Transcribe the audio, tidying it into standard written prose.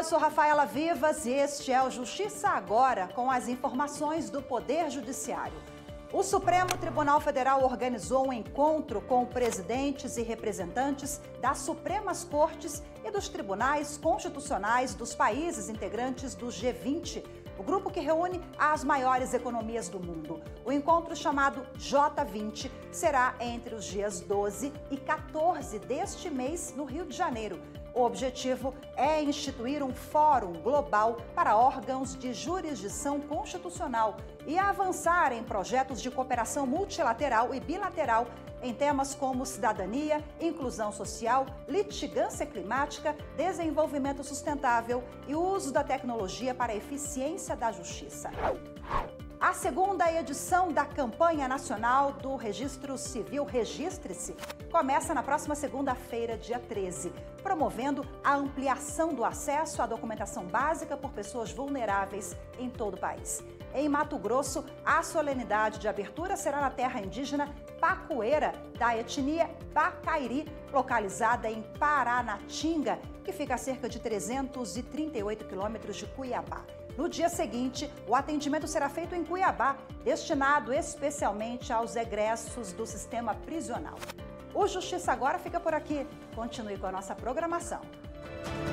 sou Rafaela Vivas e este é o Justiça Agora, com as informações do Poder Judiciário. O Supremo Tribunal Federal organizou um encontro com presidentes e representantes das Supremas Cortes e dos tribunais constitucionais dos países integrantes do G20, o grupo que reúne as maiores economias do mundo. O encontro, chamado J20, será entre os dias 12 e 14 deste mês no Rio de Janeiro. O objetivo é instituir um fórum global para órgãos de jurisdição constitucional e avançar em projetos de cooperação multilateral e bilateral em temas como cidadania, inclusão social, litigância climática, desenvolvimento sustentável e uso da tecnologia para a eficiência da justiça. A segunda edição da campanha nacional do Registro Civil Registre-se começa na próxima segunda-feira, dia 13, promovendo a ampliação do acesso à documentação básica por pessoas vulneráveis em todo o país. Em Mato Grosso, a solenidade de abertura será na terra indígena Pacoeira, da etnia Bacairi, localizada em Paranatinga, que fica a cerca de 338 quilômetros de Cuiabá. No dia seguinte, o atendimento será feito em Cuiabá, destinado especialmente aos egressos do sistema prisional. O Justiça Agora fica por aqui. Continue com a nossa programação.